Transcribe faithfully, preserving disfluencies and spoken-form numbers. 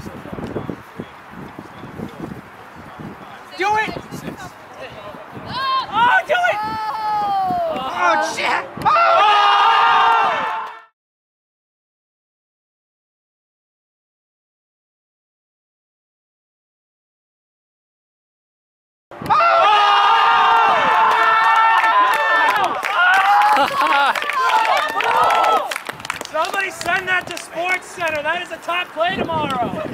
Do it! Oh, do it! Oh, shit! Oh! Somebody send that to Sports Center. That is a top play tomorrow.